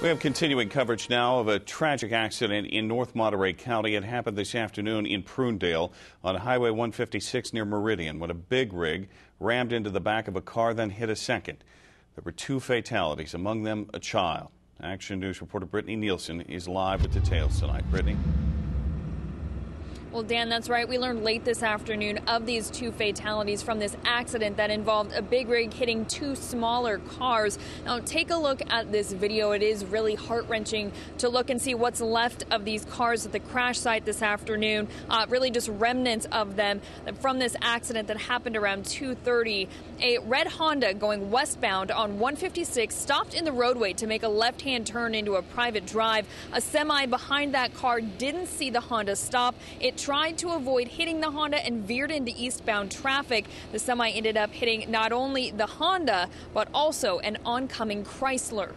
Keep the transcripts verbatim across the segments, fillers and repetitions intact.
We have continuing coverage now of a tragic accident in North Monterey County. It happened this afternoon in Prunedale on Highway one fifty-six near Meridian when a big rig rammed into the back of a car, then hit a second. There were two fatalities, among them a child. Action News reporter Brittany Nielsen is live with details tonight. Brittany. Well, Dan, that's right. We learned late this afternoon of these two fatalities from this accident that involved a big rig hitting two smaller cars. Now, take a look at this video. It is really heart-wrenching to look and see what's left of these cars at the crash site this afternoon. Uh, really just remnants of them from this accident that happened around two thirty. A red Honda going westbound on one fifty-six stopped in the roadway to make a left-hand turn into a private drive. A semi behind that car didn't see the Honda stop. It tried to avoid hitting the Honda and veered into eastbound traffic. The semi ended up hitting not only the Honda, but also an oncoming Chrysler.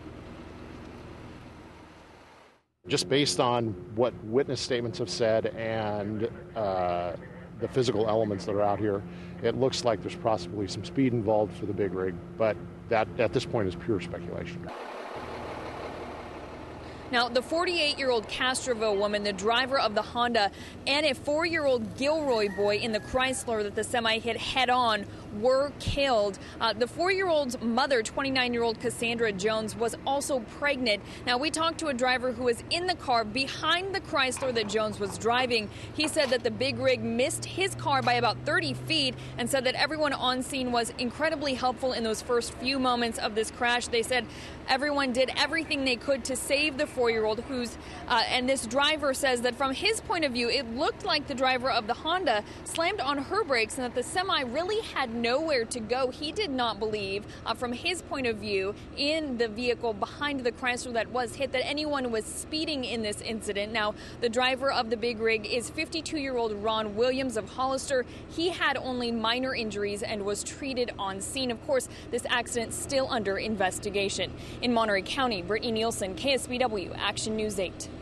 Just based on what witness statements have said and uh, the physical elements that are out here, it looks like there's possibly some speed involved for the big rig, but that at this point is pure speculation. Now, the forty-eight-year-old Castroville woman, the driver of the Honda, and a four-year-old Gilroy boy in the Chrysler that the semi hit head-on were killed. Uh, the four-year-old's mother, twenty-nine-year-old Cassandra Jones, was also pregnant. Now, we talked to a driver who was in the car behind the Chrysler that Jones was driving. He said that the big rig missed his car by about thirty feet and said that everyone on scene was incredibly helpful in those first few moments of this crash. They said everyone did everything they could to save the four-year-old who's, uh, and this driver says that from his point of view, it looked like the driver of the Honda slammed on her brakes and that the semi really had nowhere to go. He did not believe, uh, from his point of view, in the vehicle behind the Chrysler that was hit, that anyone was speeding in this incident. Now, the driver of the big rig is fifty-two-year-old Ron Williams of Hollister. He had only minor injuries and was treated on scene. Of course, this accident still under investigation. In Monterey County, Brittany Nielsen, K S B W, Action News eight.